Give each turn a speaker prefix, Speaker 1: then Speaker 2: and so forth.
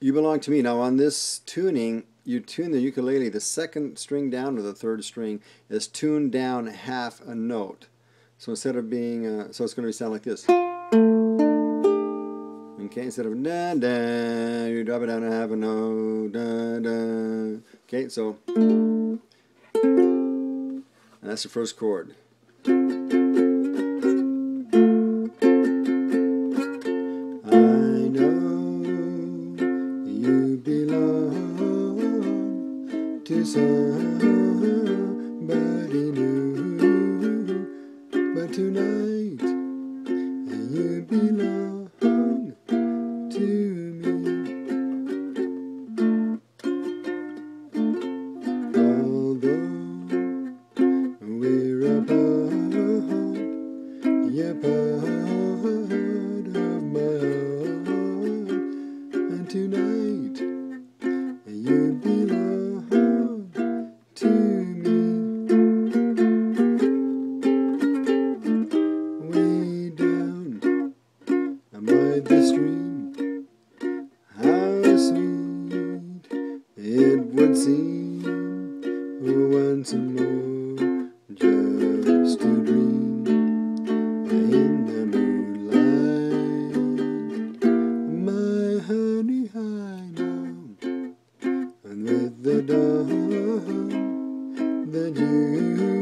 Speaker 1: You Belong to Me. Now on this tuning, you tune the ukulele, the second string down to the third string is tuned down half a note. So instead of being, so it's going to sound like this. Okay, instead of da da, you drop it down to half a note, da da. Okay, so, and that's the first chord. You belong to somebody new, but tonight you belong to me. Although we're apart, you're part of my heart, and tonight you belong to me. Way down by the stream, how sweet it would seem once more just to dream in the moonlight, my honey, high now, and with the dawn that you